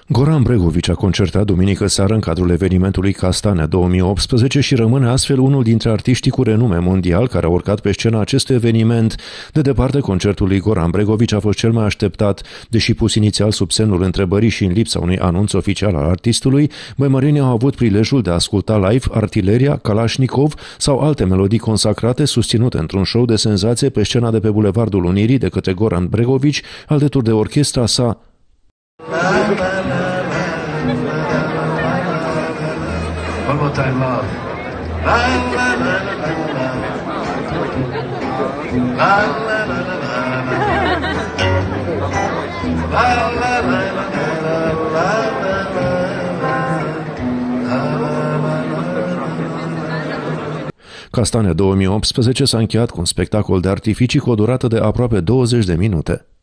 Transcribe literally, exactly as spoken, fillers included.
Goran Bregović a concertat duminică seară în cadrul evenimentului Castanea două mii optsprezece și rămâne astfel unul dintre artiștii cu renume mondial care au urcat pe scena acestui eveniment. De departe, concertul lui Goran Bregović a fost cel mai așteptat, deși pus inițial sub semnul întrebării și în lipsa unui anunț oficial al artistului, băimărenii au avut prilejul de a asculta live Artileria, Kalashnikov sau alte melodii consacrate susținute într-un show de senzație pe scena de pe Bulevardul Unirii de către Goran Bregović, alături de orchestra sa. One more time, love. La la la la la la la la Castanea două mii optsprezece s-a încheiat cu un spectacol de artificii cu o durată de aproape douăzeci de minute.